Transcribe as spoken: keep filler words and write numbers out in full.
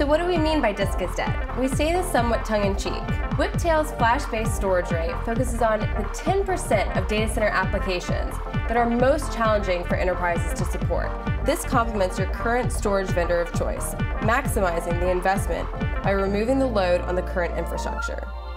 So what do we mean by disk is dead? We say this somewhat tongue-in-cheek. Whiptail's flash-based storage rate focuses on the ten percent of data center applications that are most challenging for enterprises to support. This complements your current storage vendor of choice, maximizing the investment by removing the load on the current infrastructure.